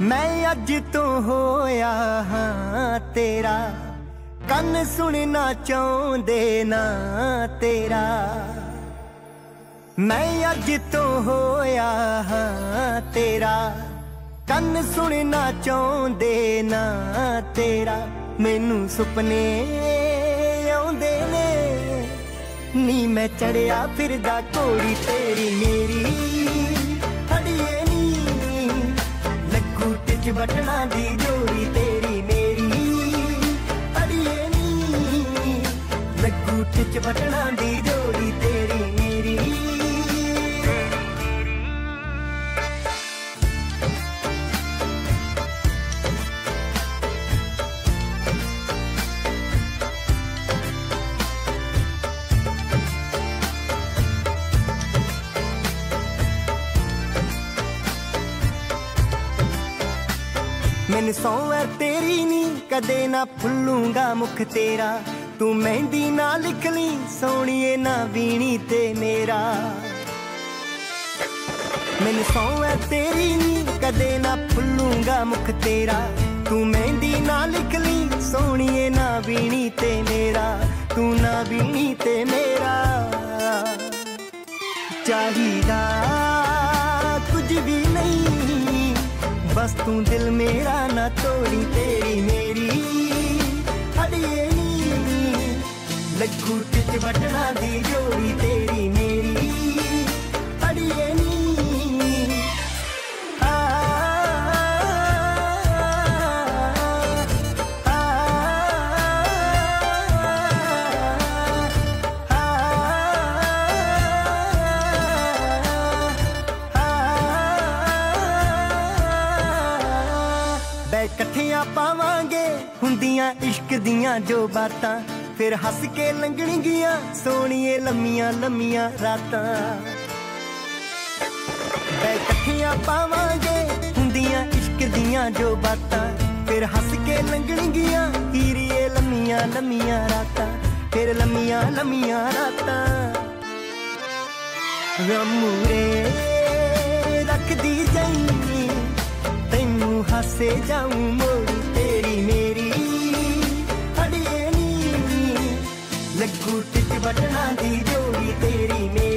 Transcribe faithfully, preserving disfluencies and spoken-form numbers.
मैं अज तो होया हाँ तेरा, कन सुनना चाहते ना तेरा। मैं अज तो होया हाँ तेरा, कन सुनना चाहते ना तेरा। मैनू सुपने आउंदे ने नी, मैं चढ़िया फिरदा घोड़ी तेरी मेरी। अड़िए नी लगू टिच बटना दी जोड़ी तेरी मेरी। अड़िए नी लगू टिच बटना दी जोड़ी तेरी मेरी। मैनू सौ है तेरी नी, कदे ना भुलूंगा मुख तेरा। तू मेहंदी ना लिख ली सोनिए ना वीणी ते मेरा। मैनू सौ है तेरी नी, कदे ना भुलूंगा मुख तेरा। तू मेहंदी ना लिख ली सोनिए ना वीणी ते मेरा। तू ना वीणी ते मेरा। चाहिदा कुछ भी नहीं, बस तू दिल मेरा ना तोड़ी तेरी मेरी। अड़िए नी लगू टिच बटना दी जोड़ी तेरी मेरी। अड़िए नी आ, आ, कट्ठियां पावांगे हुंदियां इश्क दियां जो बातां, फिर हस के लंघणगियां सोनिए लम्मियां लम्मियां रातां। कट्ठियां पावांगे हुंदियां इश्क दियां जो बातां, फिर हस के लंघणगियां हीरिए लम्मियां लम्मियां रातां। फिर लम्मियां लम्मियां रातां गमूरे रख दी जाई, तैनू हसे जाऊं मोड़ी तेरी मेरी। अड़िए नी लगू टिच बटना दी जोड़ी तेरी मेरी।